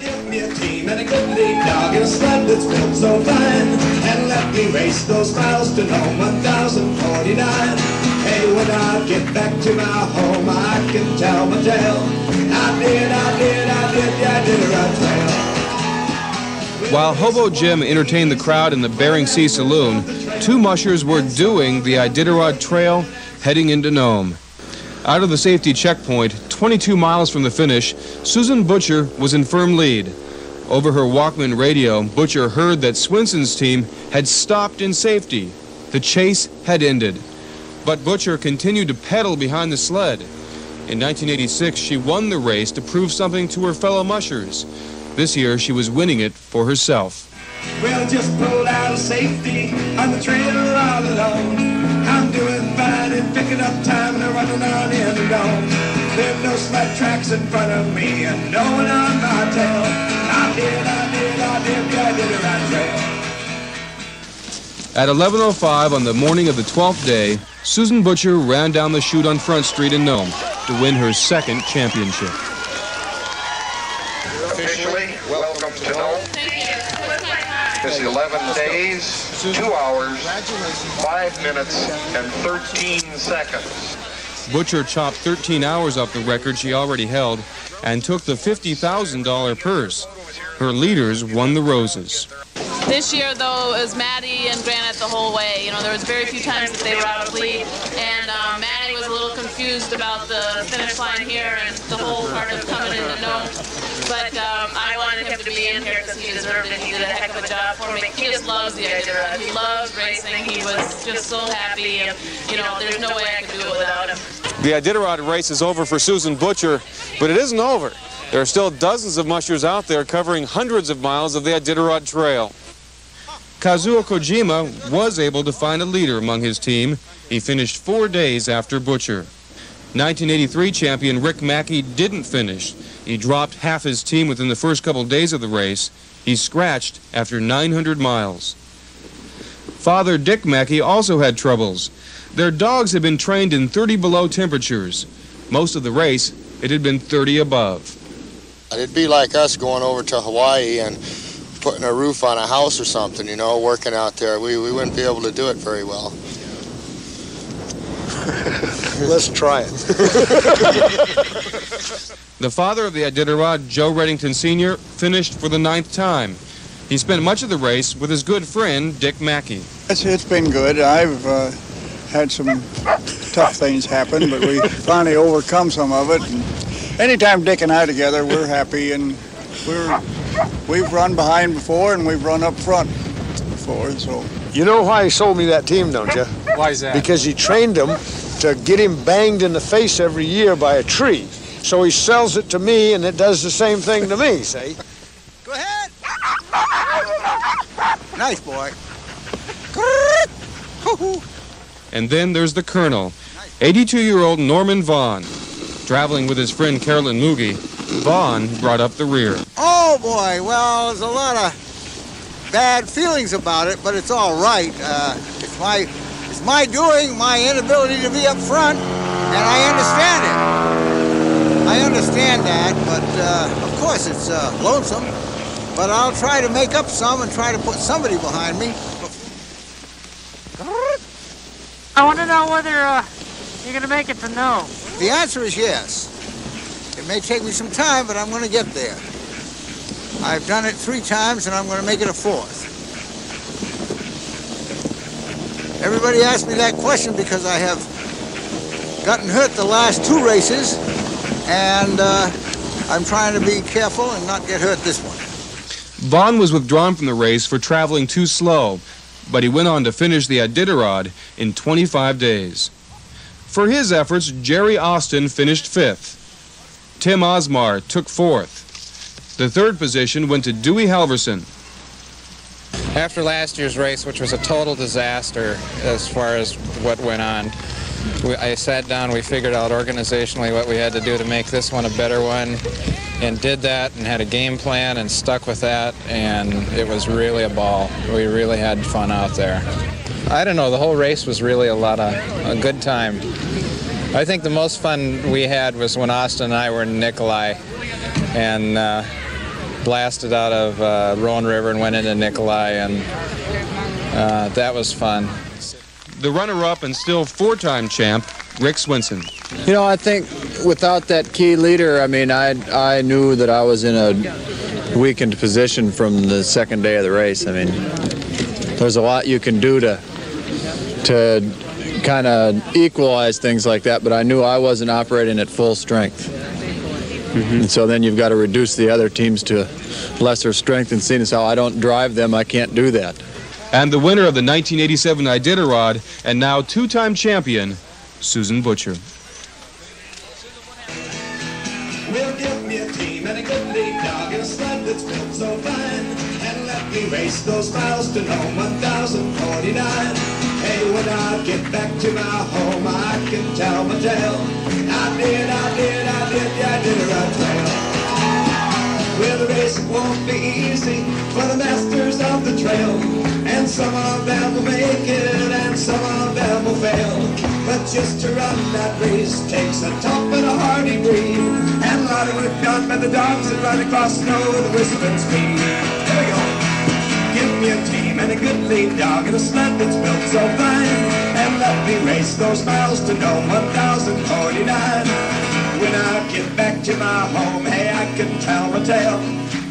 give me a team and a good lead dog and a sled that's built so fine, and let me race those miles to Nome 1049. Hey, when I get back to my home, I can tell my tale. I did the Iditarod trail. While Hobo Jim entertained the crowd in the Bering Sea Saloon, two mushers were doing the Iditarod Trail heading into Nome. Out of the safety checkpoint, 22 miles from the finish, Susan Butcher was in firm lead. Over her Walkman radio, Butcher heard that Swinson's team had stopped in safety. The chase had ended. But Butcher continued to pedal behind the sled. In 1986, she won the race to prove something to her fellow mushers. This year, she was winning it for herself. Well, just pulled out of safety on the trail all alone. I'm doing fine and picking up time and running on in and on. There's no sled tracks in front of me and no one on my tail. I did the Iditarod trail. At 11:05 on the morning of the 12th day, Susan Butcher ran down the chute on Front Street in Nome to win her second championship. Officially, welcome to Nome. It's 11 days, 2 hours, 5 minutes, and 13 seconds. Butcher chopped 13 hours off the record she already held and took the $50,000 purse. Her leaders won the roses. This year, though, it was Maddie and Granite the whole way. You know, there was very few times that they were out of lead, and Maddie was a little confused about the finish line here and the whole part of coming into Nome. But I wanted him to be in here because he deserved it. He did a heck of a job for me. He just loves the Iditarod. He loves racing. He was just so happy, and you know, there's no way I could do it without him. The Iditarod race is over for Susan Butcher, but it isn't over. There are still dozens of mushers out there covering hundreds of miles of the Iditarod Trail. Kazuo Kojima was able to find a leader among his team. He finished 4 days after Butcher. 1983 champion Rick Mackey didn't finish. He dropped half his team within the first couple days of the race. He scratched after 900 miles. Father Dick Mackey also had troubles. Their dogs had been trained in 30 below temperatures. Most of the race, it had been 30 above. It'd be like us going over to Hawaii and putting a roof on a house or something, you know, working out there. We wouldn't be able to do it very well. Let's try it. The father of the Iditarod, Joe Reddington Sr., finished for the 9th time. He spent much of the race with his good friend, Dick Mackey. It's been good. I've had some tough things happen, but we finally overcome some of it. And anytime Dick and I together, we're happy, and we've run behind before and we've run up front before. So You know why he sold me that team, don't you? Why is that? Because he trained him to get him banged in the face every year by a tree. So he sells it to me, and it does the same thing to me, see? Go ahead. Nice boy. And then there's the Colonel, 82-year-old Norman Vaughn. Traveling with his friend Carolyn Moogie, Vaughn brought up the rear. Oh, boy. Well, there's a lot of bad feelings about it, but it's all right. It's my doing, my inability to be up front, and I understand it. I understand that, but of course it's lonesome. But I'll try to make up some and try to put somebody behind me. I want to know whether you're going to make it to Nome. The answer is yes. It may take me some time, but I'm going to get there. I've done it 3 times, and I'm going to make it a 4th. Everybody asks me that question because I have gotten hurt the last 2 races, and I'm trying to be careful and not get hurt this one. Vaughn was withdrawn from the race for traveling too slow, but he went on to finish the Iditarod in 25 days. For his efforts, Jerry Austin finished 5th. Tim Osmar took 4th. The 3rd position went to Dewey Halverson. After last year's race, which was a total disaster as far as what went on, I sat down, we figured out organizationally what we had to do to make this one a better one, and did that and had a game plan and stuck with that, and it was really a ball. We really had fun out there. I don't know, the whole race was really a good time. I think the most fun we had was when Austin and I were in Nikolai, and blasted out of Roan River and went into Nikolai, and that was fun. The runner-up and still four-time champ, Rick Swinson. You know, I think without that key leader, I mean, I knew that I was in a weakened position from the second day of the race. I mean, there's a lot you can do to kind of equalize things like that, but I knew I wasn't operating at full strength. And so then you've got to reduce the other teams to lesser strength, and seeing as how I don't drive them, I can't do that. And the winner of the 1987 Iditarod and now two-time champion, Susan Butcher. Well, give me a team and a good lead dog and a sled that's built so fine, and let me race those miles to know 1,049. Hey, when I get back to my home, I can tell my tale. I did the Iditarod trail. Well, the race won't be easy for the masters of the trail, and some of them will make it and some of them will fail. But just to run that race takes a tough and a hardy breed, and a lot of work done by the dogs that run across snow with whistling speed. Here we go. Give me a team and a good lead dog and a sled that's built so fine, and let me race those miles to know 1,049. When I get back to my home, hey, I can tell my tale.